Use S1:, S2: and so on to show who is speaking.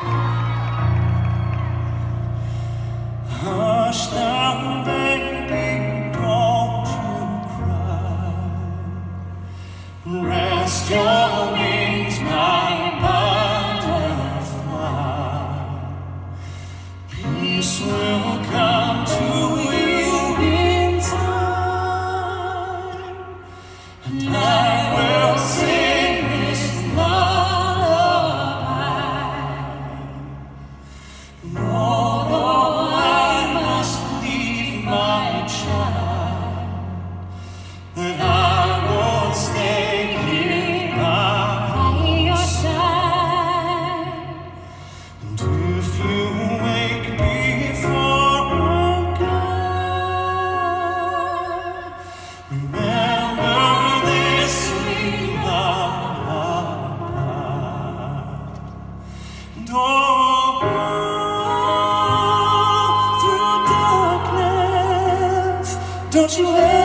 S1: Hush now, baby, don't you cry. Rest your wings, my butterfly. Peace will come to you in time, and I will sing this lullaby. Although I must leave my child, that I will stay here by your side. And if you wake before I'm gone, remember this sweet lullaby. And oh, through darkness, don't you ever